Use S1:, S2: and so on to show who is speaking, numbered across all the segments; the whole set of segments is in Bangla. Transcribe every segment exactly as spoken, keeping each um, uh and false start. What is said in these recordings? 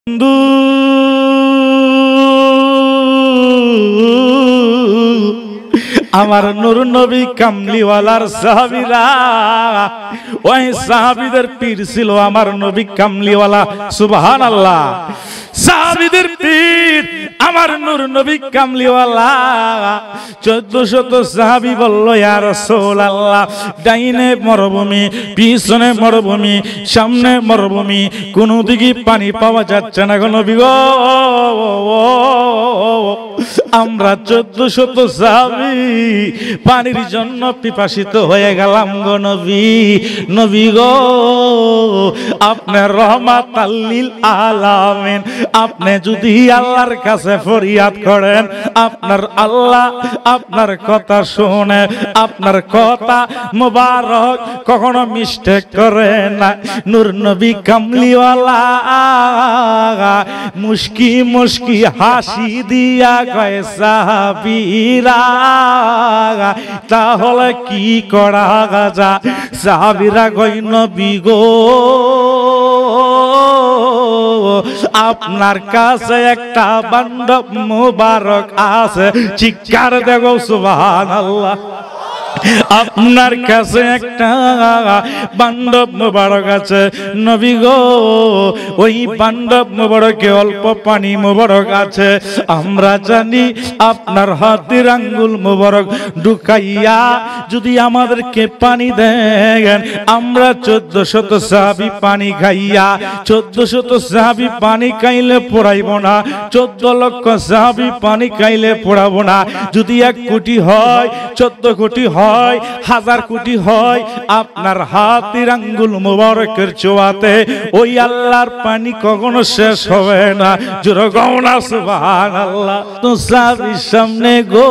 S1: আমার নূর নবী কামলিওয়ালার সাহাবীরা, ওই সাহাবীদের পীর ছিল আমার নবী কামলিওয়ালা। সুবহানাল্লাহ। সাহাবীদের পীর আমার নূর নবী কামলিওয়ালা। চোদ্দশত সাহাবী বলল, ইয়া রাসূলুল্লাহ, ডাইনে মরুভূমি, পিছনে মরুভূমি, সামনে মরুভূমি, কোন দিকে পানি পাওয়া যাচ্ছে না গো নবী গো। আমরা চোদ্দশত সাহাবী পানির জন্য পিপাসিত হয়ে গেলাম গো নবী। নবী গো, আপনার রহমাতাল লিল আলামিন, আপনি যদি আল্লাহর কাছে ফরিয়াদ করেন, আপনার আল্লাহ আপনার কথা শুনে, আপনার কথা মুবারক কখনো মিস্টেক করে না। নূর নবী কামলিওয়ালা মুস্কি মুস্কি হাসি দিয়া কয়, সাহাবীরা তাহলে কি করা যায়? সাহাবীরা কয়, নবী গো, আপনার কাছে একটা বান্ডব মুবারক আছে। চিৎকার দেব সুবহানাল্লাহ। আপনার কাছে একটা বান্ডব মুবারক আছে নবী গো। ওই বান্ডব মুবারকে অল্প পানি মুবারক আছে। আমরা জানি আপনার হাতের আঙ্গুল মুবারক ঢুকাইয়া যদি আমাদেরকে পানি দেন, আমরা চোদ্দ শত সাহাবী পানি খাইয়া, চোদ্দ শত সাহাবী পানি খাইলে পড়াইব না, চোদ্দ লক্ষ সাহাবী পানি খাইলে পড়াবো না। যদি এক কোটি হয়, চোদ্দ কোটি হয়, হাজার কোটি হয়, আপনার হাতের আঙ্গুল মুবারকের ছোঁয়াতে ওই আল্লাহর পানি কখনো শেষ হবে না। জোরে গাও না সুবহানাল্লাহ। তো সাহাবীর সামনে গো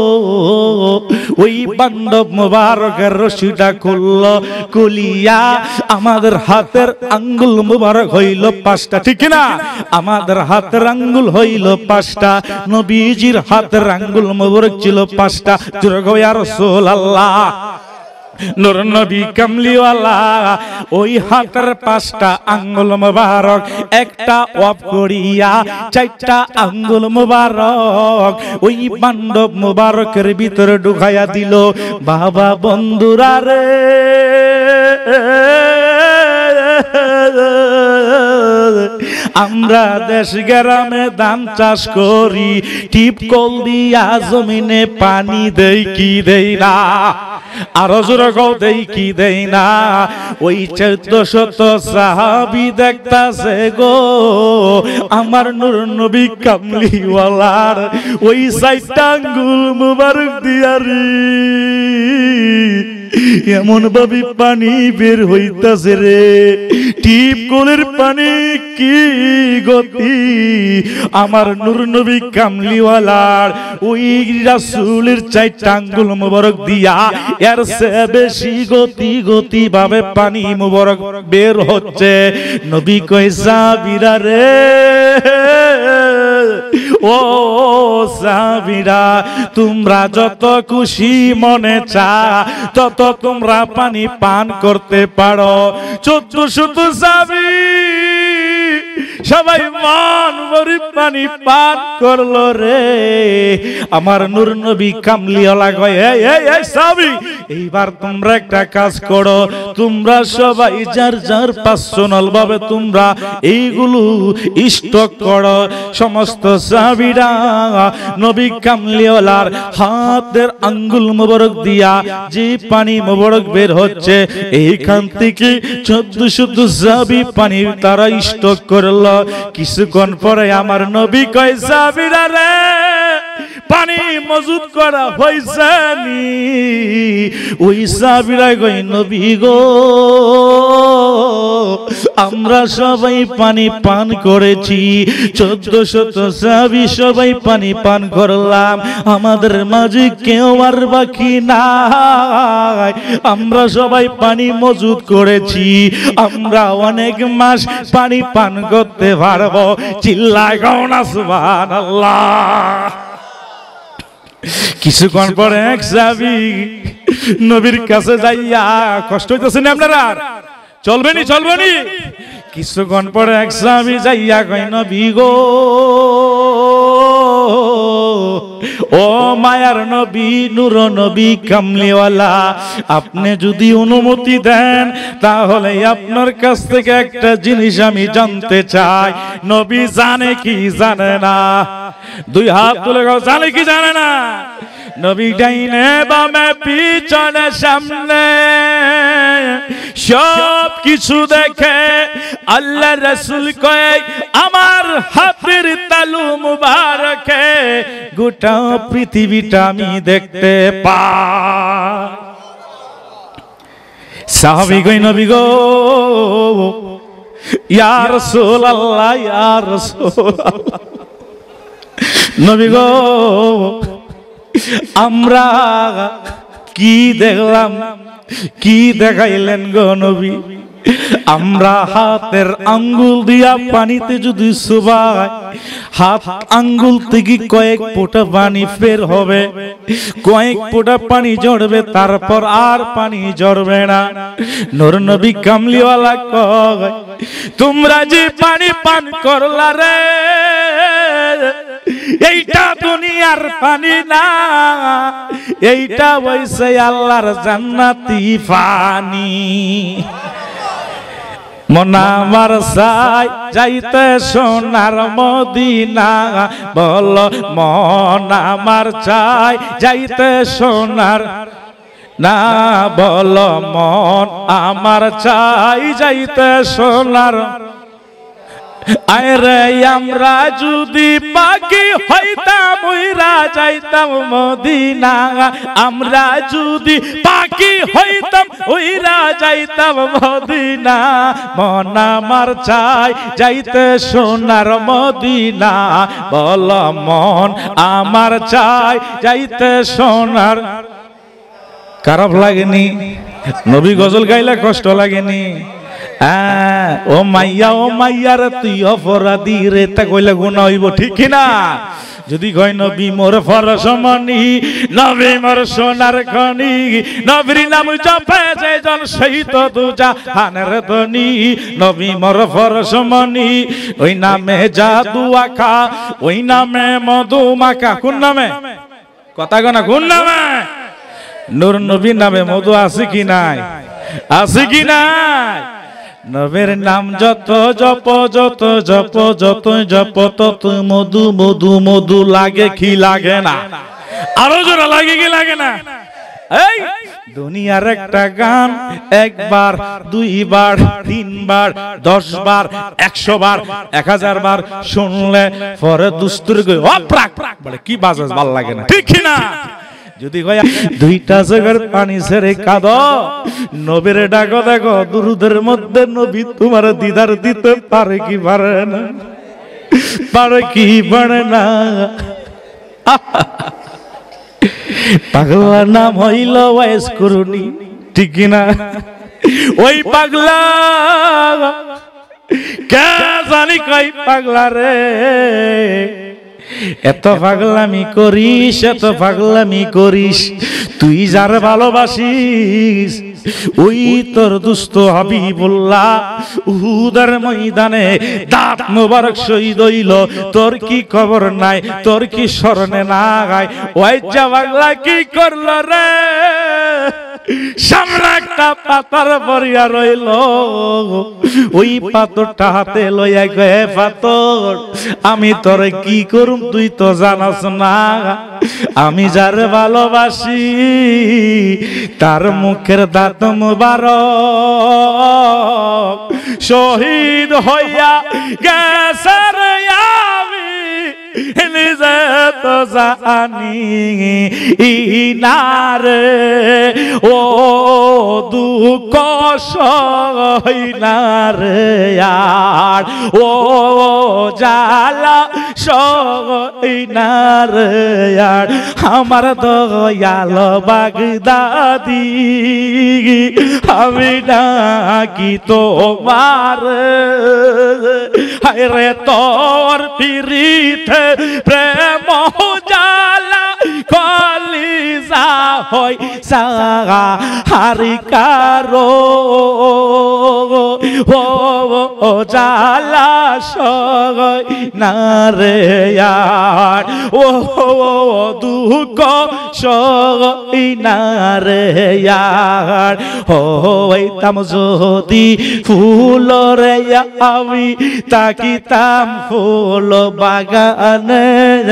S1: ওই বান্ডব মুবারকের রশিটা খুলল, খুলিয়া আমাদের হাতের আঙ্গুল মুবারক হইল পাঁচটা, ঠিক না? আমাদের হাতের আঙ্গুল হইল পাঁচটা, নবীজির হাতের আঙ্গুল মুবারক ছিল পাঁচটা। জোরে গাও ইয়া রাসূলুল্লাহ। নূর নবী কামলিওয়ালা ওই হাতের পাঁচটা আঙ্গুল মুবারক একটা অফ করিয়া চারটা আঙ্গুল মুবারক ওই বান্ডব মুবারকের ভিতরে ঢুকাইয়া দিল। বাবা বন্ধুরা রে, আমরা দেশ গ্রামে ধান চাষ করি, টিপ কল দিয়া জমিনে পানি দেই কি দেই না? আরো জোরে কও, দেই কি দেই না? ওই চৌদ্দ শত সাহাবী দেখতাছে গো আমার নূর নবী কামলিওয়ালার ওই চারটা আঙ্গুল মুবারক দিয়ারি এমন ভাবে পানি বের হইতাছে রে, টিপ কলের পানি কি গতি! আমার নূর নবী কামলিওয়ালার ওই রাসূলের চারটা আঙ্গুল মুবারক দিয়া এর চেয়ে বেশি গতি গতি ভাবে পানি মুবারক বের হচ্ছে। নবী কয়, সাহাবীরা রে, ও সাহাবীরা, তোমরা যত খুশি মনে চা তত তোমরা পানি পান করতে পারো। চোদ্দ শত সাহাবী সবাই মান ভরি পানি পান করলো রে। আমার নূর নবী কামলিওয়ালা কয়, এই এই এই সাহাবী, এইবার তোমরা একটা কাজ করো, তোমরা সবাই যার যার পার্সোনাল ভাবে তোমরা এইগুলো স্টক করো। সমস্ত সাহাবীরা নবী কামলিওয়ালার হাতের আঙ্গুল মুবারক দিয়া যে পানি মুবারক বের হচ্ছে, এইখান থেকে চোদ্দ শত সাহাবী পানি তারা স্টক করলো। কিছুক্ষণ পরে আমার নবী কয়, সাহাবীরা রে, পানি মজুদ করা হয়েছে নি? ওই সাহাবীরা কয়, নবী গো, আমরা সবাই পানি পান করেছি, চোদ্দ শত সাহাবী সবাই পানি পান করলাম, আমাদের মাঝে কেউ আর বাকি নাই। আমরা সবাই পানি মজুদ করেছি, আমরা অনেক মাস পানি পান করতে পারবো। চিল্লায় গাও না সুবহানাল্লাহ। কিছুক্ষণ পরে এক সাহাবী নবীর কাছে যাইয়া, কষ্ট হইতেছে না আপনারা? চলবেনি চলবেনি? কিছুক্ষণ পরে এক সাহাবী যাইয়া কয় নবী গো ও মায়ার নবী নূর নবী কামলিওয়ালা আপনি যদি অনুমতি দেন তাহলে আপনার কাছ থেকে একটা জিনিস আমি জানতে চাই। নবী জানে কি জানে না? দুই হাত তুলে গাও, জানে কি জানে না? নবী ডাইনে বামে পিছনে সামনে সব কিছু দেখে। আল্লাহ রাসূল কয় আমার হাতের তালু মুবারকে গোটা পৃথিবীটা আমি দেখতে পাই। সাহাবী কয় নবী গো ইয়া রাসূলুল্লাহ ইয়া রাসূলুল্লাহ নবী গো আমরা কি দেখলাম, কি দেখাইলেন গো নবী? আমরা হাতের আঙ্গুল দিয়া পানিতে যদি চুবাই হাত আঙ্গুল থেকে কয়েক ফোঁটা পানি বের হবে, কয়েক ফোঁটা পানি ঝরবে, তারপর আর পানি ঝরবে না। নূর নবী কামলিওয়ালা কয় তোমরা যে পানি পান করলা রে এইটা দুনিয়ার পানি না, এইটা হইছে আল্লাহর জান্নাতি পানি। মন আমার চাই যাইতে সোনার মদিনা, বল মন আমার চাই যাইতে সোনার না, বল মন আমার চাই যাইতে সোনার। আরে আমরা যদি পাখি হইতাম উইরা যাইতাম মদিনা, আমরা যদি পাখি হইতাম উইরা যাইতাম মদিনা, মন আমার চাই যাইতে সোনার মদিনা, বল মন আমার চাই যাইতে সোনার। খারাপ লাগেনি? নবী গজল গাইলে কষ্ট লাগেনি? ও মাইয়া ও মাইয়ার তুই অপরাধী রে, তা কইলে গুনাহ হইব ঠিক কিনা? যদি কয় নবী মোর ফরসমনি, নবী মোর সোনার খনি, নবীর নাম জপে যেজন সেই তো দুজাহানের ধনী, নবী মোর ফরসমনি, ওই নামে জাদু আঁকা, ওই নামে মধু মাখা। কোন নামে? কথা কনা কোন নামে? নূর নবীর নামে মধু আছে কি নাই? আছে কি নাই? নবীর নাম যত জপ যত জপ যত জপ তত মধু মধু মধু লাগে কি লাগে না? আরো জোরে লাগে কি লাগে না? এই দুনিয়ার একটা গান একবার দুইবার তিনবার দশ বার একশো বার এক হাজার বার শুনলে পরে দুস্তুর বলে কি বাজাস ভাল লাগে না, ঠিক না? যদি কয় দুইটা জায়গার পানি ছেড়ে কাঁদো, নবীর ডাকো দেখো দুরুদের মধ্যে নবী তোমার দিদার দিতে পারে কি পারে না? পারে কি পারে না? পাগলার নাম হইল ওয়াইস করুনি, ঠিক না? ওই পাগলা কে জানি কই পাগলা রে, এত পাগলামি করিস এত পাগলামি করিস, তুই যার ভালোবাসিস ওই তোর দুস্থ হাবিবুল্লাহ উহুদের ময়দানে দাঁত মোবারক শহীদ হইল, তোর কি খবর নাই? তোর কি স্মরণে না গায়? ওই যা পাগলা কি করলো রে? সামনে একটা পাতার পরিয়া রইল, ওই পাথরটা হাতে লইয়া গয়ে পাথর আমি তোর কি করুম তুই তো জানাস না, আমি যার ভালোবাসি তার মুখের দাঁত মুবারক শহীদ হইয়া গেছে রে, আমি নিজে তো জানি ইনারে ও দুঃখ সইনারে আর ও জালা সইনারে আর আমার দয়াল বাগদাদি আমি নাকি তোমার হায়রে তোর পিরিতে প্রেম জালা কলিজা হই সাগা হারি কারো ও ও জালা সগই না রে আর ও দুঃখ সগই না রে আর হইতাম যদি ফুলরে আমি তাকিতাম ফুল বাগানে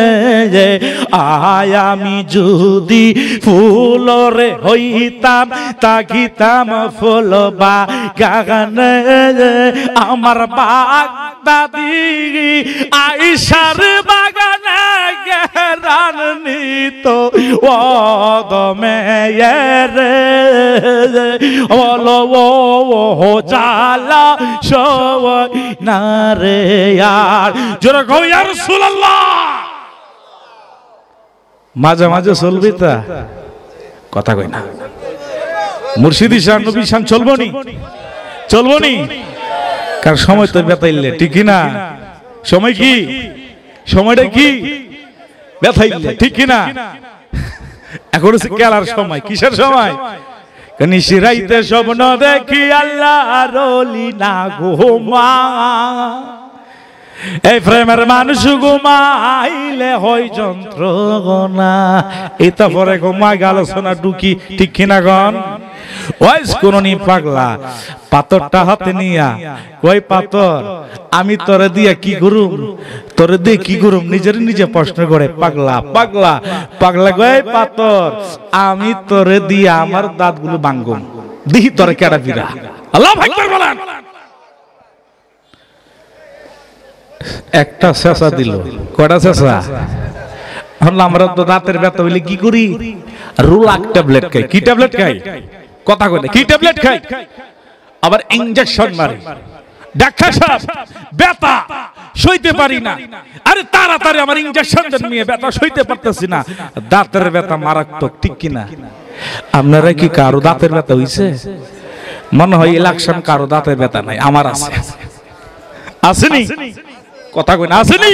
S1: আয় আমি যদি ফুলরে হইতাম তাকিতাম ফুল বাগানে আমার বাগ দাদি আইসার বাগানে গেরান নিত ওদমে রে বলো ও জালা সবাই না রে আর জোরে কও ইয়া রাসূলুল্লাহ। মাঝে মাঝে চলবি তা কথা কই না মুর্শিদি শান নবী শান চলবো নি চলবো নি কার সময় তো বেতাইলে ঠিক না সময় কি সময়টা কি বেতাইলে ঠিক না এখন হচ্ছে খেলার সময় কিসের সময় নিশিরাইতে স্বপ্ন দেখি আল্লাহর ওলি না ঘুমা এই প্রেমের মানুষ ঘুমাইলে হয় যন্ত্রণা এটা পরে ঘুমাই আলোচনা ঢুকি ঠিক কিনা গন ওয়াইস কোননি পাগলা পাথরটা হাতে নিয়া কই পাথর আমি তোরে দিয়া কি করুম তোরে দিয়ে কি করুম নিজের নিজে প্রশ্ন করে পাগলা পাগলা পাগলা কই পাথর আমি তোরে দিয়া আমার দাঁতগুলো ভাঙুম দিহি তোরে কেডা বিরা আল্লাহু আকবার বলেন। একটা শেষা দিল কয়টা শেষা আমরা তো দাঁতের ব্যথা হইলে কি করি রুলাক ট্যাবলেট খাই কি ট্যাবলেট খাই কথা কই কি ট্যাবলেট খাই আবার ইনজেকশন মারি ডাক্তার সাহেব ব্যথা সইতে পারি না আরে তাড়াতাড়ি আমার ইনজেকশন দেন নিয়ে ব্যথা সইতে পারতেছি না দাঁতের ব্যথা মারাত্মক ঠিক কি না আপনারা কি কারো দাঁতের ব্যথা হইছে মনে হয় ইলেকশন কারো দাঁতের ব্যথা নাই আমার আছে আসেনি কথা কই না আসেনি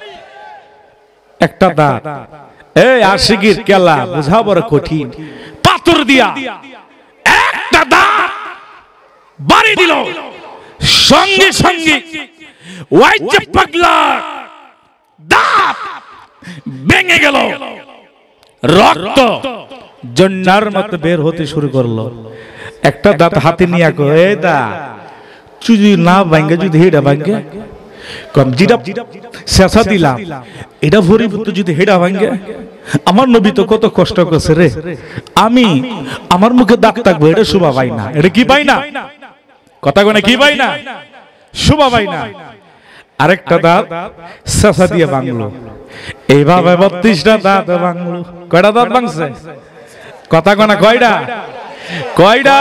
S1: একটা দাঁত এই আশিকির খেলা বুঝা বড় কঠিন পাথর দিয়া একটা দাঁত বাড়ি দিল সঙ্গে সঙ্গে ওই যে পাগলা দাঁত ভেঙে গেল রক্ত জন্নার মতো বের হতে শুরু করলো একটা দাঁত হাতে নিয়ে কো এই দা যদি না ভাঙ্গে যদি হেডা ভাঙ্গে কম জিরা শেষা দিলাম এটা ভরিভূত যদি হেডা ভাঙ্গে আমার নবী তো কত কষ্ট করছে রে আমি আমার মুখে দাগ থাকবো এটা শোভা পাই না এটা কি পাই না কথা কোনে কি পাই না শোভা পাই না আরেকটা দাঁত শেষা দিয়ে ভাঙলো এইভাবে বত্রিশটা দাঁত ভাঙলো কয়টা দাঁত ভাঙছে কথা কোনা কয়টা কয়টা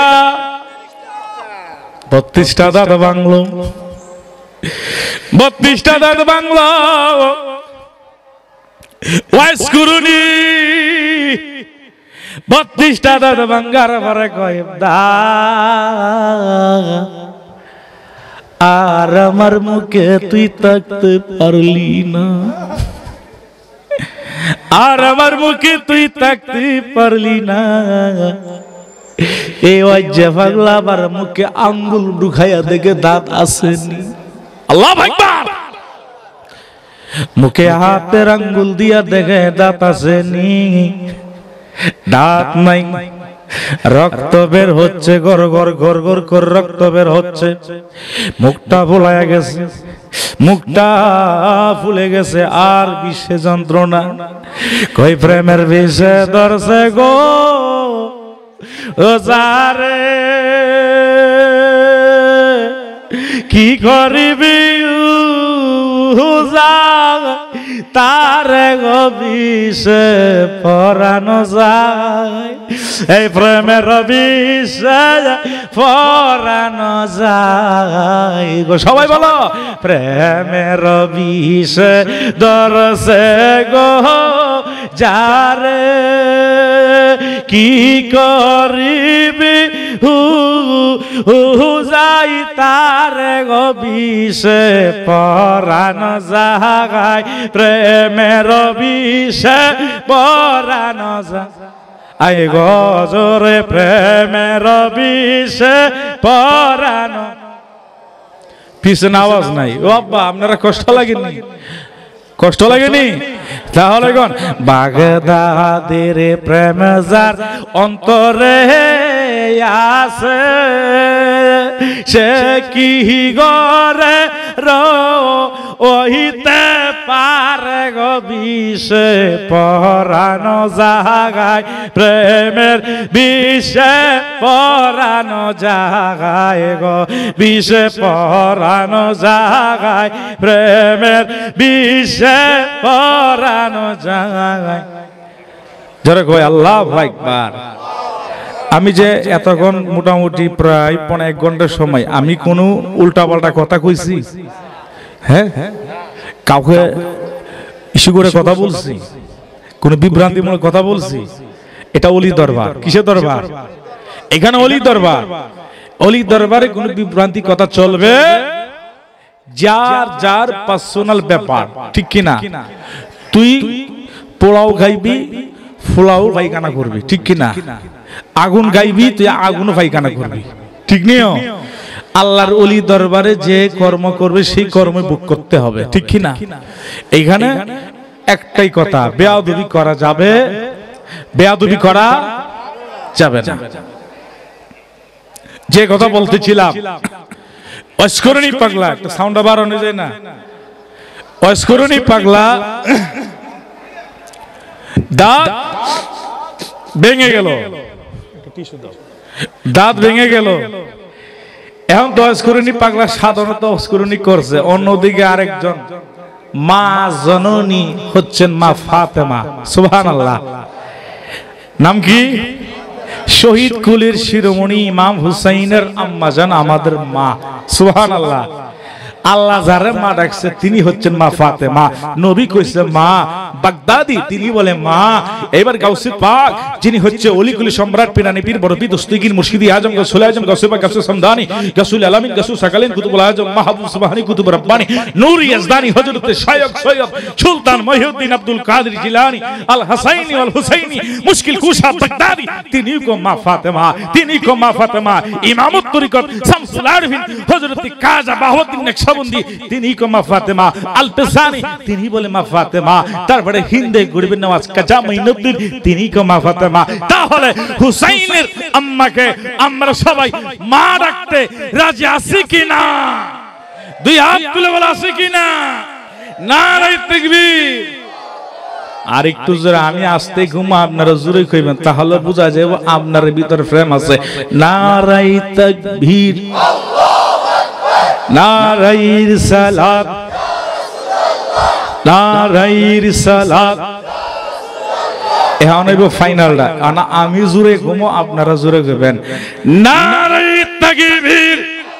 S1: বত্রিশটা দাঁত ভাঙলো বত্রিশটা দাঁত ভাঙলো ওয়াইস কুরুনি বত্রিশটা দাঁত ভাঙার পরে কয় দা আর আমার মুখে তুই তাকতে পারলি না আর আমার মুখে তুই তাকতে পারলি না এই ওয়াজ্জা পাগলা আবার মুখে আঙ্গুল ঢুকাইয়া দেখে দাঁত আসেনি আল্লাহু আকবার মুখে হাতের আঙ্গুল দিয়া দেখে দাঁত আসেনি দাঁত নাই রক্ত বের হচ্ছে গর গর গর গর করে রক্ত বের হচ্ছে মুখটা ফুলায়া গেছে মুখটা ফুলে গেছে আর বিষে যন্ত্রণা কই প্রেমের বিষে ধরছে গো ও যারে কি করিবি তার বিষে পরানো যায় এই প্রেমের বিষে পরানো যায় গো সবাই বলো প্রেমের বিষে ধরছে গো যারে কি করিবি হু হু যাই তার গো বিষে পরানো যায় প্রেমের বিষে পরানো যায় আই গজরে প্রেমের বিষে পরানো। পিছনে আওয়াজ নাই। ও আব্বা আপনারা কষ্ট লাগেনি? কষ্ট লাগেনি? তাহলে কোন বাগদাদের প্রেম যার অন্তরে আছে সে কি গরে রো ওহিতে পারে গো বিষে পরানো জাগায় প্রেমের বিষে পরানো জাগায় গো বিষে পরানো জাগায় প্রেমের বিষে পরানো জাগায়। যারা কয় আল্লাহু আকবার। আমি যে এতক্ষণ মোটামুটি প্রায় পনেরো এক ঘন্টার সময় আমি কোনো উল্টাপাল্টা কথা কইছি? হ্যাঁ, কাউকে ইস্যু করে কথা বলছি? কোন বিভ্রান্তিমূলক কথা বলছি? এটা অলি দরবার। কিসের দরবার? এখানে অলি দরবার। অলি দরবারে কোন বিভ্রান্তি কথা চলবে? যার যার পার্সোনাল ব্যাপার, ঠিক কিনা? তুই পোলাও খাইবি, ফুলাও পায়খানা করবি, ঠিক কিনা? আগুন গাইবি, তুই আগুন পায়খানা করবি, ঠিক নিও। আল্লাহর ওলি দরবারে যে কর্ম করবে সেই কর্ম ভোগ করতে হবে, ঠিক কিনা? এইখানে একটাই কথা, বেয়াদবি করা যাবে, বেয়াদবি করা যাবে না। যে কথা বলতেছিলাম, অস্করণী পাগলা, একটা সাউন্ড আবার অনে যায় না? অস্করণী পাগলা দাঁত ভেঙে গেল, দাঁত ভেঙে গেল। এখন তো অস্করণী পাগলা সাধারণত অস্করণী করছে, অন্যদিকে আরেকজন মা জননী হচ্ছেন মা ফাতেমা। সুবহানাল্লাহ। নাম কি? শহীদ কুলের শিরোমণি ইমাম হুসাইনের আম্মা জান, আমাদের মা। সুবহানাল্লাহ। আল্লাহ যারে মা ডাকছে তিনি হচ্ছেন মা ফাতেমা। নবী কইছে মা বাগদাদি, তিনি বলে মা। এবার গাউসে পাক যিনি হচ্ছে অলিকুলি সম্রাট পিরানি পীর বরফি দস্তগীর মুর্শিদি আজম গাউসুল আজম গাউসে পাক গাউসে সমদানি গাউসুল আলামিন গাউসুল সাকালিন কুতুবুল আজম মাহবুব সুবহানি কুতুব রব্বানি নূর ইয়াজদানি হযরত শায়খ সৈয়দ সুলতান মহিউদ্দিন আব্দুল কাদের জিলানী আল হাসাইনি ওয়াল হুসাইনি মুশকিল কুশা বাগদাদি, তিনি কো মা ফাতেমা, তিনি কো মা ফাতেমা। ইমামত তরিকত শামসুল আরফিন হযরত কাজা বাহাউদ্দিন নকশবন্দি, তিনি কো মা ফাতেমা। আল পেসানি, তিনি বলে মা ফাতেমা। তারপরে হিন্দে গরিবের নওয়াজ কাজা মাইনুদ্দিন, তিনি কো মা ফাতেমা। তাহলে হুসাইনের আম্মাকে আমরা সবাই মা ডাকতে রাজি আছি কিনা? দুই হাত তুলে বলা আছে কিনা? নারে তাকবীর। আর একটু জোরে আমি আস্তে ঘুমা, আপনারা জোরে কইবেন, তাহলে বোঝা যাবে আপনার ভিতরে প্রেম আছে। নারে তাকবীর, নারায়ে রিসালাত, নারায়ে রিসালাত। এখন হইব ফাইনালটা, না আমি জোরে ঘুমো, আপনারা জোরে কইবেন নারায়ে তাকবীর,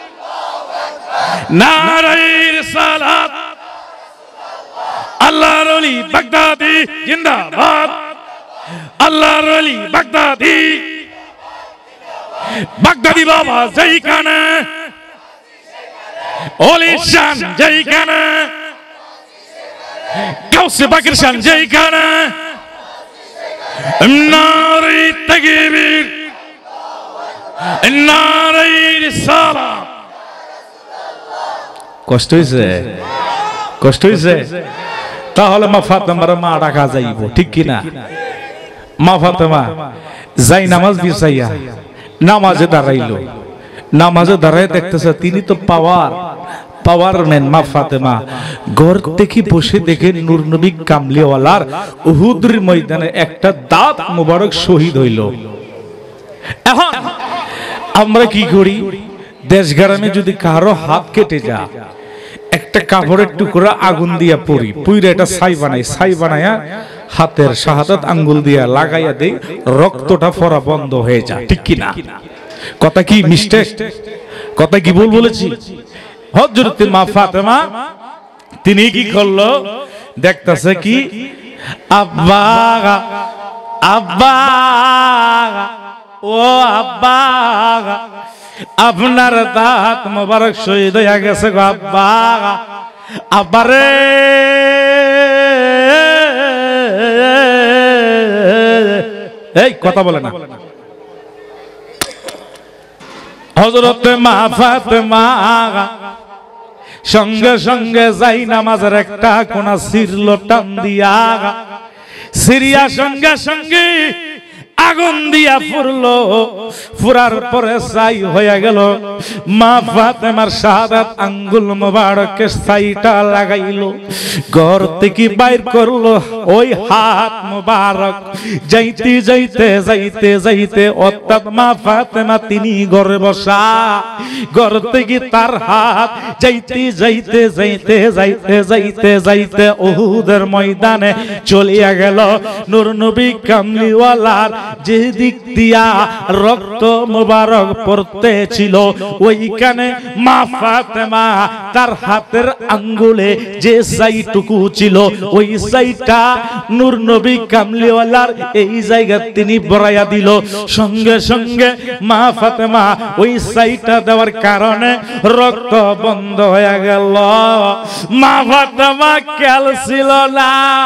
S1: নারায়ে রিসালাত। আল্লাহর ওলি বাগদাদি জিন্দাবাদ, আল্লাহর ওলি বাগদাদি, বাগদাদি বাবা যেইখানে, ওলি শান যেইখানে, গাউসে পাকের শান যেইখানে। নারে তাকবীর, নারে রিসালাত। কষ্ট হইছে? কষ্ট হইছে? তাহলে মা ফাতেমার মা ডাকা যাইব, ঠিক কিনা? মা ফাতেমা যাই নামাজ বিছাইয়া নামাজে দাঁড়াইলো, নামাজে দাঁড়ায় দেখতেছে তিনি তো পাওয়ার পাওয়ার ম্যান মা ফাতেমা। ঘর থেকে বসে দেখে নূর নবী কামলিওয়ালার উহুদের ময়দানে একটা দাঁত মোবারক শহীদ হইল। এখন আমরা কি করি? দেশ গ্রামে যদি কারো হাত কেটে যায়, একটা কাপড়ের টুকরা আগুন দিয়া পড়ি, পুইরা এটা ছাই বানাই, ছাই বানায়া হাতের শাহাদাত আঙ্গুল দিয়া লাগাইয়া দেই, রক্তটা পড়া বন্ধ হয়ে যায়, ঠিক কিনা? কথা কি মিস্টেক? কথা কি ভুল বলেছি? হযরত মা ফাতেমা তিনি কি করলো? দেখতেছে কি আব্বা, আব্বা, ও আব্বা, আপনার দাঁত মোবারক শহীদ হয়ে গেছে গো আব্বা। আব্বারে এই কথা বলে না। হযরত মা ফাতেমা সঙ্গে সঙ্গে যাই নামাজের একটা কোনা ছিড়ল টান দিয়া, সিরিয়া সঙ্গে সঙ্গে আগুন দিয়া ফুরলো, ফুরার পরে ছাই হয়ে গেল। মা ফাতেমার শাহাদাত আঙ্গুল মোবারকে ছাইটা লাগাইলো, ঘর থেকে বাইর করলো ওই হাত মোবারক। যাইতে যাইতে যাইতে যাইতে অর্থাৎ মা ফাতেমা তিনি ঘরে বসা, ঘর থেকে তার হাত যাইতে যাইতে যাইতে যাইতে যাইতে যাইতে উহুদের ময়দানে চলিয়া গেল। নূর নবী কামলিওয়ালার যে দিক দিয়া রক্ত মোবারক পড়তে ছিল, ওইখানে মা ফাতেমা তার হাতের আঙ্গুলে যে ছাইটুকু ছিল ওই ছাইটা নূর নবী কামলিওয়ালার এই জায়গা তিনি বড়াইয়া দিল। সঙ্গে সঙ্গে মা ফাতেমা ওই ছাইটা দেওয়ার কারণে রক্ত বন্ধ হয়ে গেল। মা ফাতেমা খেয়াল ছিল না,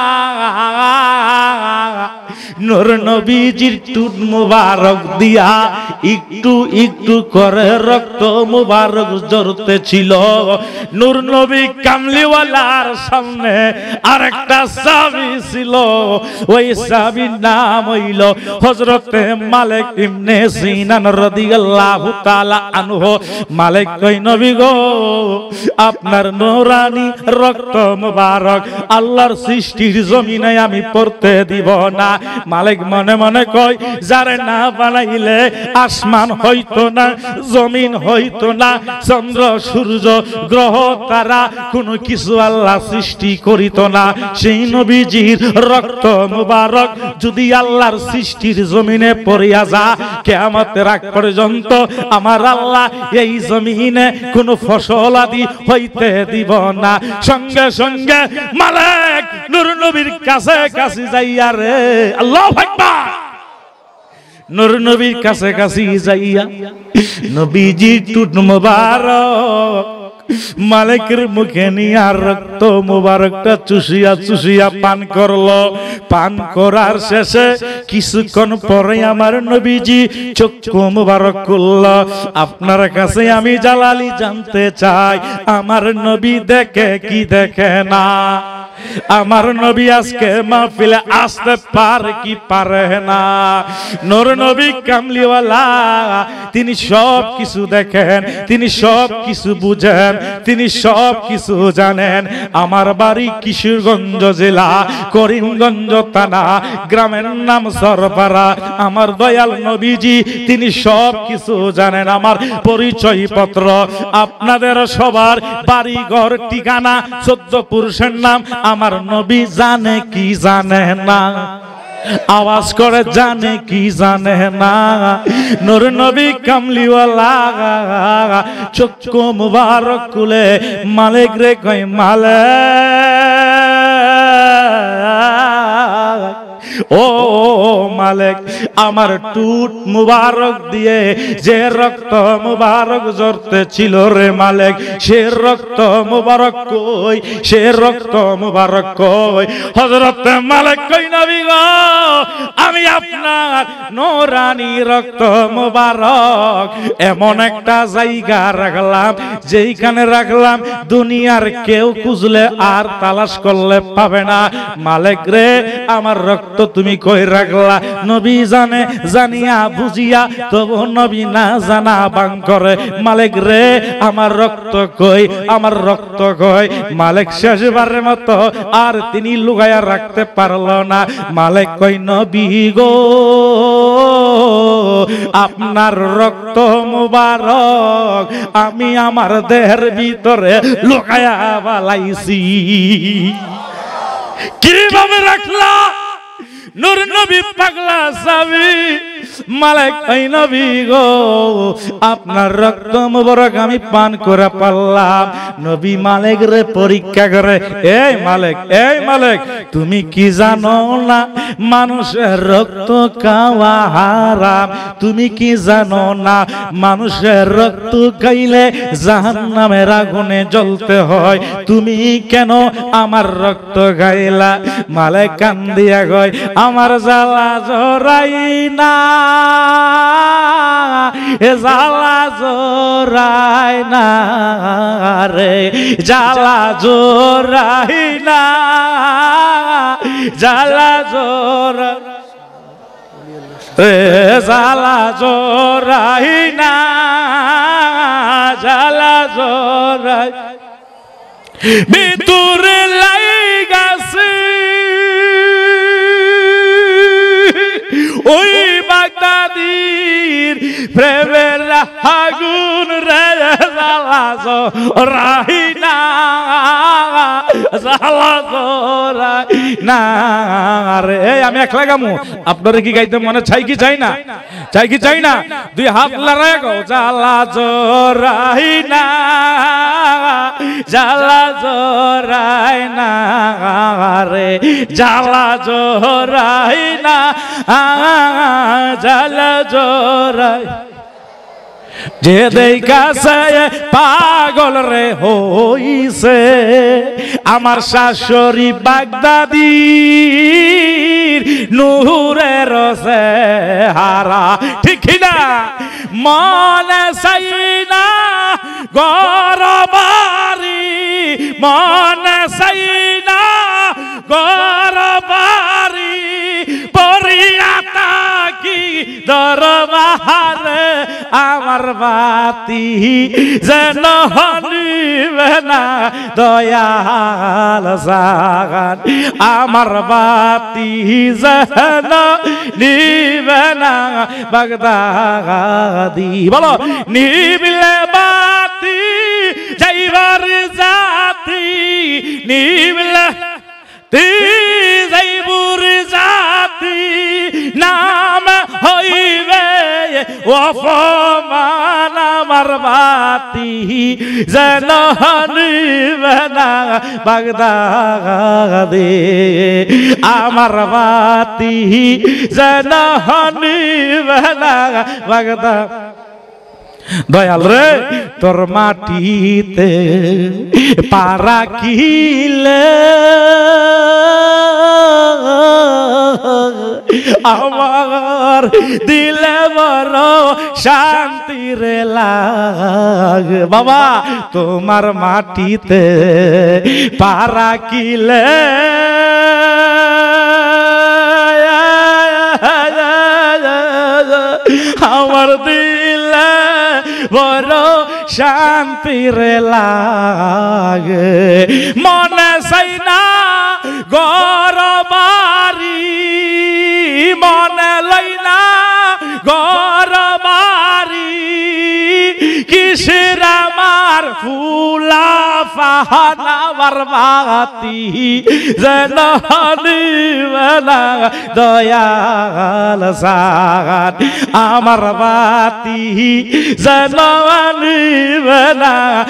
S1: নূর নবীজির টুট মুবারক দিয়া একটু একটু করে রক্ত মুবারক ঝরতে ছিল। নূর নবী কামলিওয়ালার সামনে আরেকটা সাহাবী ছিল, ওই সাহাবীর নাম হইল হযরতে মালিক ইবনে সিনান রাদিয়াল্লাহু তাআলা আনহু। মালিক কই নবী গো, আপনার নূরানি রক্ত মুবারক আল্লাহর সৃষ্টির জমিনে আমি পড়তে দিব না। মালিক মনে মনে কয়, যারে না বানাইলে আসমান হইতো না, জমিন হইতো না, চন্দ্র সূর্য গ্রহ তারা কোনো কিছু আল্লাহ সৃষ্টি করিত না। সেই নবীজির রক্ত মুবারক যদি আল্লাহর সৃষ্টির জমিনে পড়িয়া যা, কিয়ামতের আগ পর্যন্ত আমার আল্লাহ এই জমিনে কোনো ফসল আদি হইতে দিব না। সঙ্গে সঙ্গে মালিক নূর নবীর কাছে কাছে যাইয়া রে, আল্লাহু আকবার, নূর নবীর কাছে কাছে যাইয়া নবীজি টুট মুবারক মালিকের মুখে নিয়ে রক্ত মুবারকটা চুষিয়া চুষিয়া পান করলো। পান করার শেষে কিছুক্ষণ পরে আমার নবীজি চক্ষু মুবারক করলো। আপনার কাছে আমি জালালি জানতে চাই, আমার নবী দেখে কি দেখে না? আমার নবী আজকে মাহফিলে আসতে পারে কি পারে না? নূর নবী কামলিওয়ালা তিনি সব কিছু দেখেন, তিনি সব কিছু বুঝেন, তিনি সব কিছু জানেন। আমার বাড়ি কিশোরগঞ্জ জেলা করিমগঞ্জ থানা, গ্রামের নাম সরপাড়া। আমার দয়াল নবীজি তিনি সব কিছু জানেন। আমার পরিচয় পত্র আপনাদের সবার বাড়ি ঘর ঠিকানা চোদ্দ পুরুষের নাম আমার নবী জানে কি জানে না? আওয়াজ করে জানে কি জানে না? নূর নবী কামলিওয়ালা চক্ষু মুবারক খুলে মালিক রে কই মালিক, ও মালিক, আমার টুট মুবারক দিয়ে যে রক্ত মুবারক ঝরতে ছিল রে মালিক, সে রক্ত মুবারক কই? সে রক্ত মুবারক কই? হযরত মালিক কই নবী গো, আমি আপনার নূরানি রক্ত মুবারক এমন একটা জায়গা রাখলাম, যেইখানে রাখলাম দুনিয়ার কেউ খুঁজলে আর তালাশ করলে পাবে না। মালিক রে, আমার রক্ত তুমি কই রাখলা? নবী জানে, জানিয়া বুঝিয়া তবু নবী না জানা বাং করে। মালিক রে, আমার রক্ত কই? আমার রক্ত কই? মালিক শেষবারের মতো আর তিনি লুকায়া রাখতে পারল না। মালিক কই নবী গো, আপনার রক্ত মুবারক আমি আমার দেহের ভিতরে লুকায়া বালাইছি। কিভাবে রাখলা? নূর নবী পাগলা সাবি মালিক এই নবী গো আপনার রক্ত মুবারক আমি পান করে পারলাম। নবী মালিক রে পরীক্ষা করে, এই মালিক এই মালিক তুমি কি জানো না মানুষের রক্ত খাওয়া হারাম? তুমি কি জানো না মানুষের রক্ত খাইলে জাহান্নামের আগুনে জ্বলতে হয়? তুমি কেন আমার রক্ত খাইলা? মালিক কান্দিয়া কয় আমার জ্বালা জরাই না, এ জ্বালা জরাই না রে, জ্বালা জরাই না, জ্বালা জোরা এ জ্বালা জরাই না, জ্বালা জরাই ভিতরে লাইগাছে ওই বাগদাদির প্রেমের আগুন রে, জ্বালা জরাই না, জ্বালা জরাই না রে। আমি একলা গামু, আপনারা কি গাইতে মনে চাই কি চাই না? চাই কি চাই না? দুই হাত লড়াই গো, জ্বালা জরাই না, জ্বালা জরাই না রে, জ্বালা জরাই না, জ্বালা জরাই। যে দেখাছে পাগল রে হইছে আমার শাশুড়ি বাগদাদির নূরের চেহারা, ঠিক না? মনে চাই না গরবারি, মনে চাই না গরবারি, পরিয়া তাকি দরবারে আমার বাতি যেন নিবে না দয়াল জাগান, আমার বাতি যেন নিবে না বাগদাদি। বলো নিবিলে বাতি যাইবার জাতি, নিবিলে তি যাইবুর জাতি, নাম হইবে অপমান আমার বাতি যেন নিবে না বাগদাদে, আমার বাতি যেন নিবে না বাগদাদ। দয়াল রে তোর মাটিতে পারা কিলে আমার দিলে বড় শান্তি রে লাগে। বাবা তোমার মাটিতে পারা কিলে আমার দিলে বড় শান্তি রে লাগে। মনে চাই না গরবারি, মনে লই না গরবারি, কিসের আমার ফুলা ফাহানা বারবাতি যেন নিবে না দয়াল জাগান, আমার বাতি যেন নিবে না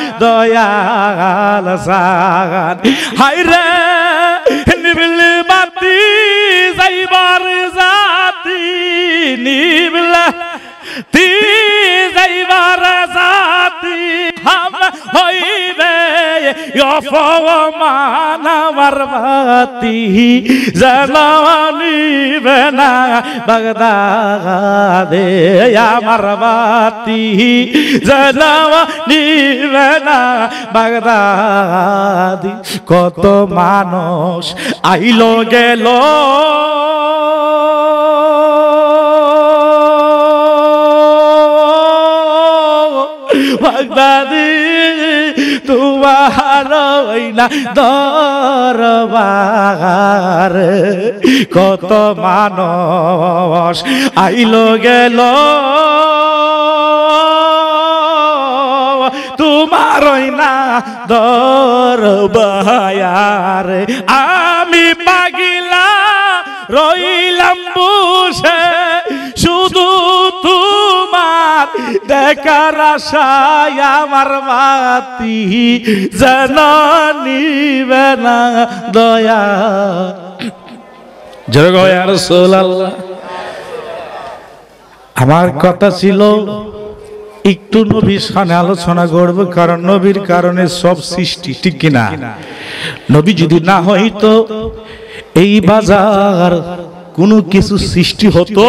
S1: দয়াল জাগান। হায়রে নিবিলে বাতি যাইবার জাতি, নিবিলে তি যাইবার জাতি হাম হইবে অপমান আমার বাতি যেন নিবে না বাগদাদে, আমার বাতি যেন নিবে না বাগদাদি। কত মানুষ আইলো গেল বাগদাদি তোমার না দরবার, কত মানুষ আইলো গেল তোমার না দরবার। আমি পাগিলা রইলাম বসে শুধু তোমার দেখার আশায় আমার বাতি যেন নিবে না দয়া। জয় গো ইয়া রাসূলুল্লাহ। আমার কথা ছিল একটু নবীর সামনে আলোচনা করব, কারণ নবীর কারণে সব সৃষ্টি, ঠিক কিনা? নবী যদি না হইতো এই বাজার কোনো কিছু সৃষ্টি হতো?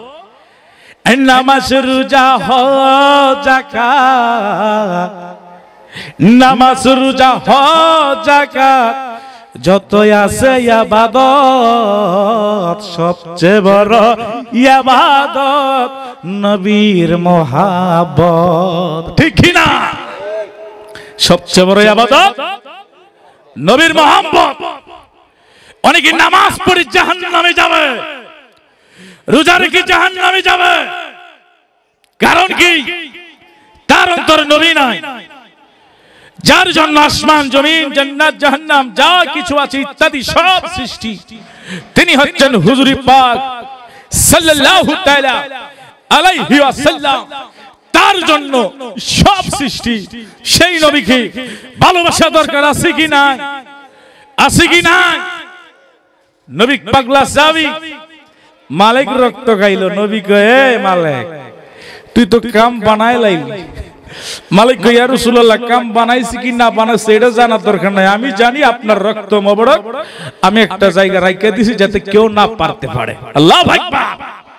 S1: নামাজ রোজা হজ যাকাত, নামাজ রোজা হজ যাকাত যত আছে ইবাদত, সবচেয়ে বড় ইবাদত নবীর মহাব্বত, ঠিক কি না? সবচেয়ে বড় ইবাদত নবীর মহাব্বত। অনেকে নামাজ পড়ে জাহান্নামে যাবে, রোজা রেখে জাহান্নামে যাবে, কারণ কি? তার অন্তরে নবী নাই, যার জন্য আসমান জমিন জান্নাত জাহান্নাম যা কিছু আছে ইত্যাদি সব সৃষ্টি তিনি হচ্ছেন হুজুরে পাক সাল্লাল্লাহু তাআলা আলাইহি ওয়াসাল্লাম। তার জন্য সব সৃষ্টি। সেই নবীকে ভালোবাসা দরকার আছে কি না? আছে কি না? নবী পাগলা সাহাবী মালিক রক্ত খাইলো, নবী কয়ে এ মালিক তুই তো কাম বানাই লাইলি। মালিক কই ইয়া রাসূলুল্লাহ কাম বানাইছি কি না বানাইছি এটা জানার দরকার নাই, আমি জানি আপনার রক্ত মোবারক আমি একটা জায়গা রাইখা দিছি যাতে কেউ না পারতে পারে। আল্লাহু আকবার।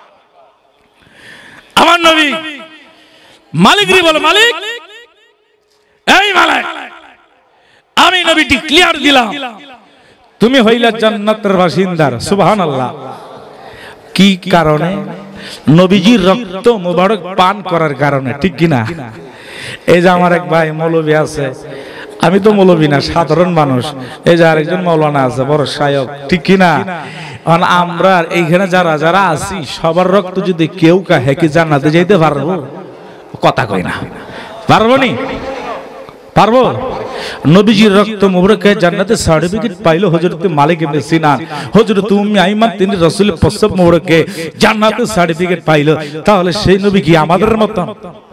S1: আমার নবী মালিক রে বলে, মালিক এই মালিক আমি নবী ডিক্লেয়ার দিলাম তুমি হইলা জান্নাতের বাসিন্দার। সুবহানাল্লাহ। কি কারণে? নবীজির রক্ত মোবারক পান করার কারণে, ঠিক কি না? এই যে আমার এক ভাই মৌলবী আছে, আমি তো মৌলবী না, সাধারণ মানুষ। এই যে আরেকজন মৌলানা আছে, বড় শায়ক, ঠিক কি না? আমরা এইখানে যারা যারা আছি সবার রক্ত যদি কেউ কাহে কি জান্নাতে যাইতে পারবো? কথা কই না, পারবো নি? পারবো? নবীজির রক্ত মুবারকে জান্নাতের সার্টিফিকেট পাইলো হযরত মালিক ইবনে সিনান, হযরত উম্মে আইমান তিনি রাসূলের প্রস্তাব মুবারকে জান্নাতের সার্টিফিকেট পাইলো। তাহলে সেই নবী কি আমাদের মত?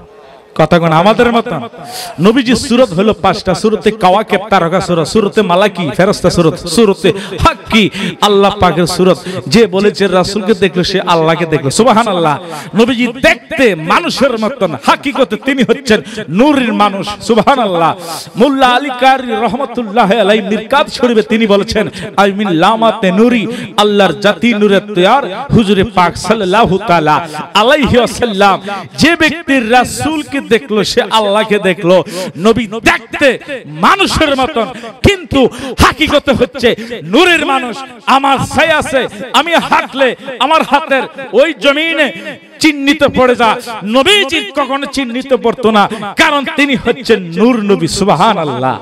S1: কথা কোন আমাদের মত? নবীজির সূরত হলো পাঁচটা। সূরতে কাওয়াকিব তারকা সূরা, সূরতে মালাকি ফেরেশতা সূরত, সূরতে হাক্কি আল্লাহ পাকের সূরত। যে বলেছে রাসূলকে দেখলো সে আল্লাহকে দেখলো। সুবহানাল্লাহ। নবীজি দেখতে মানুষের মতন, হাকিকতে তিনি হচ্ছেন নূরের মানুষ। সুবহানাল্লাহ। মোল্লা আলী কারি রাহমাতুল্লাহি আলাইহি মিরকাত শরীফে তিনি বলেছেন আই মিন লামাতে নূরি, আল্লাহর জাতি নূরের তৈয়ার হুজুরে পাক সাল্লাল্লাহু তাআলা আলাইহি ওয়াসাল্লাম। যে ব্যক্তি রাসূলকে দেখলো সে আল্লাহকে দেখলো। নবী দেখতে মানুষের মতন কিন্তু হাকিকতে হচ্ছে নূরের মানুষ। আমার ছায়া আছে, আমি হাঁটলে আমার হাতের ওই জমিনে চিহ্নিত পড়ে যা, নবীজি কখনো চিহ্নিত পড়তো না, কারণ তিনি হচ্ছেন নূর নবী। সুবহানাল্লাহ।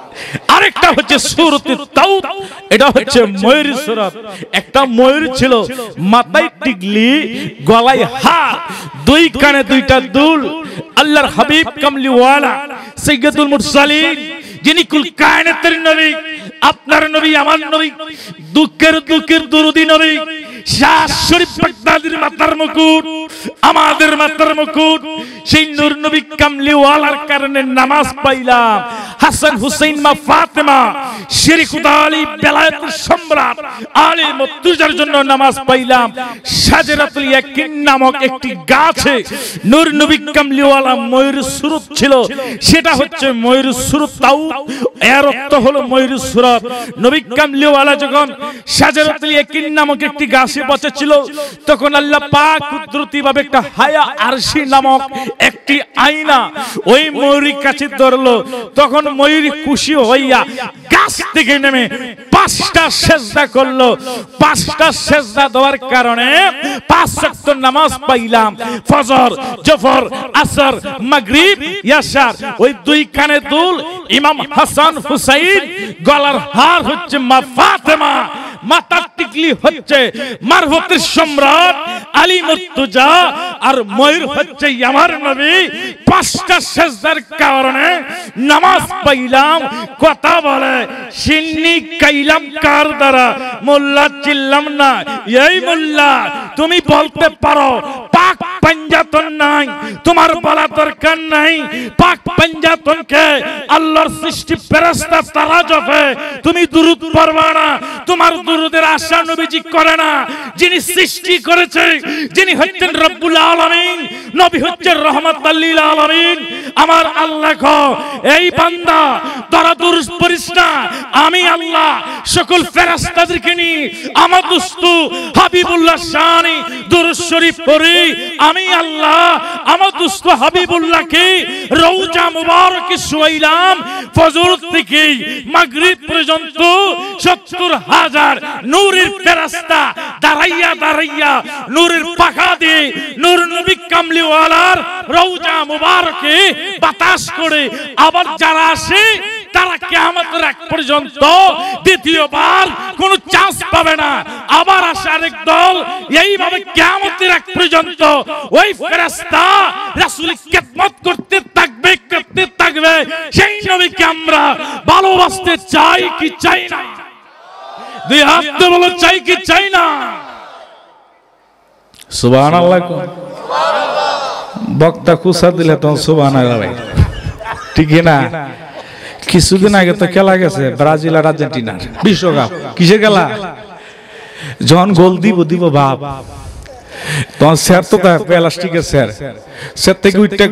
S1: আরেকটা হচ্ছে সূরতুত তাউত, এটা হচ্ছে ময়ূরের সূরত। একটা ময়ূর ছিল, মাথায় টিকলি, গলায় হার, দুই কানে দুইটা দুল। আল্লাহর হাবিব কামলিওয়ালা সাইয়্যিদুল মুরসালিন, যিনি কুল কায়নাতের নবী, আপনার নবী, আমার নবী, দুঃখের দুঃখের দরুদি নবী, শাহ শরীফ বাগদাদির মাথার মুকুট, আমাদের মাথার মুকুট। সেই নূর নবী কামলিওয়ালার কারণে নামাজ পাইলাম। হাসান হুসাইন মা ফাতেমা শরীকুত আলী বেলায়েতের সম্রাট আলী মুর্তজার জন্য নামাজ পাইলাম। শাজারাতুল ইয়াকিন নামক একটি গাছে নূর নবী কামলিওয়ালা ময়ূর সূরত ছিল, সেটা হচ্ছে ময়ূর সূরত তাউত। এর অর্থ হলো ময়ূর সূরত। নবী কামলিওয়ালা যখন শাজারাতুল ইয়াকিন নামক একটি গাছে বসেছিল, তখন আল্লাহ পাক কুদরতি ভাবে একটা হায়া আরশি নামক একটি আয়না ওই ময়ূরের কাছে ধরলো। তখন ময়ূর খুশি হইয়া গাছ থেকে নেমে পাঁচটা সেজদা করলো। পাঁচটা সেজদা দেওয়ার কারণে পাঁচ ওয়াক্ত নামাজ পাইলাম। ফজর, জোহর, আসর, মাগরিব, ইশা। ওই দুই কানে দুল ইমাম হাসান হুসাইন, গলার হার হচ্ছে মা ফাতেমা, মাথার টিকলি হচ্ছে মারফতের সম্রাট আলী মুর্তজা, আর ময়ূর হচ্ছে আমার নবী। পাঁচটা সেজদার কারণে নামাজ পাইলাম। কথা বলে সিন্নি কাইলাম কার দ্বারা? মোল্লা চিল্লাম না, এই মোল্লা তুমি বলতে পারো পাঁচ পাক পাঞ্জাতন নাই, তোমার বলা দরকার নাই। পাক পাঞ্জাতনকে আল্লাহর সৃষ্টি ফেরেশতা তারা জপে, তুমি দুরূদ পড়বা না, তোমার দুরূদের আশা নবীজি করে না। যিনি সৃষ্টি করেছে, যিনি হচ্ছেন রব্বুল আলামিন, নবী হচ্ছেন রাহমাতুল লিল আলামিন। আমার আল্লাহ কো এই বান্দা তোরা দুরূদ পড়িস না, আমি আল্লাহ সকল ফেরেশতাদেরকে নিয়ে আমার দোস্ত হাবিবুল্লাহ শানি দুরূদ শরীফ পড়ি। আমি আল্লাহ আমার দোস্ত হাবিবুল্লাহকে রওজা মুবারকে শুয়াইলাম, ফজর থেকে মাগরিব পর্যন্ত সত্তর হাজার নূরের ফেরেশতা দাঁড়াইয়া দাঁড়াইয়া নূরের পাখা দিয়ে নূর নবী কামলিওয়ালার রওজা মুবারকে বাতাস করে। আবার যারা আসে তারা কিয়ামতের আগ পর্যন্ত দ্বিতীয়বার কোনো চান্স পাবে না। আবার আসে আরেক দল, এইভাবে কিয়ামতের আগ পর্যন্ত ওই ফেরেশতা রাসূলের খেদমত করতে থাকবে করতে থাকবে। সেই নবীকে আমরা ভালোবাসতে চাই কি চাই না? দুই হাত দিয়ে বলো চাই কি চাই না? সুবহানাল্লাহ। সুবহানাল্লাহ। বক্তা কুসা দিলে তো সুবহানাল্লাহ, ঠিক না? কিছুদিন আগে তো খেলা গেছে ব্রাজিল আর আর্জেন্টিনার বিশ্বকাপ। কিসের খেলা? যখন গোল দিব দিব বাপ, তখন স্যার তো প্লাস্টিকের স্যার, স্যার থেকে উঠতে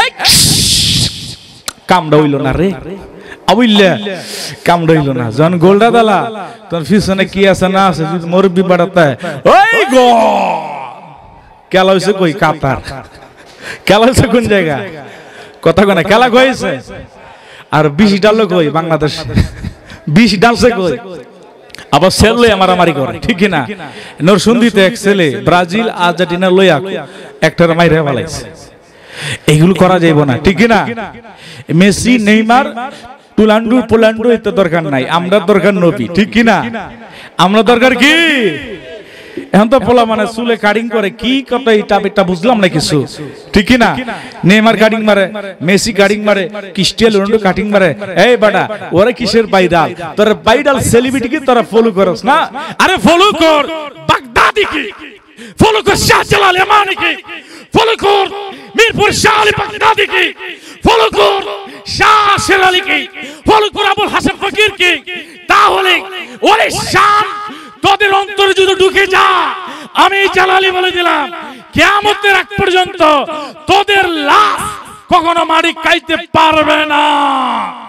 S1: কামড়া হইল না রে, আবুল্লা কামড়া হইল না। যখন গোলটা দিলা তখন পিছনে কি আছে না আছে মুরব্বি বাড়াতে ওই গো খেলা হয়েছে কই? কাতার। খেলা হয়েছে কোন জায়গা? কথা কোনা খেলা হয়েছে। আর বিশ ডাল কই? বাংলাদেশ। বিশ ডালছে কই? আবার ছেলে মারামারি করে, ঠিক না? নরসুন্দিতে এক ছেলে ব্রাজিল আর্জেন্টিনা লইয়া একটার মাইরে ফেলাইছে। এগুলো করা যাইব না, ঠিক না? মেসি নেইমার টুলান্ডু পোলান্ডু এত দরকার নাই, আমরা দরকার নবী, ঠিক না? আমরা দরকার কি? এখন তো পোলা মানে চুলে কাটিং করে, কি কত এটা বেটা বুঝলাম না কিছু, ঠিক না? নেইমার কাটিং মারে, মেসি কাটিং মারে, ক্রিস্টিয়ানো রোনাল্ডো কাটিং মারে। এই বেটা ওরে কিসের ভাইরাল? তোর ভাইরাল সেলিব্রিটি কি তোরা ফলো করস না? আরে ফলো কর বাগদাদি কি, ফলো কর শাহজালাল ইয়ামানি কি, ফলো কর মিরপুর শাহ আলী বাগদাদি কি, ফলো কর শাহ শের আলী কি, ফলো কর আবুল হাসান ফকির কি। তাহলে ওরে শান তোদের অন্তরে যদি ঢুকে যা, আমি জালালি বলে দিলাম কিয়ামতের আগ পর্যন্ত তোদের লাশ কখনো মাটি খাইতে পারবে না।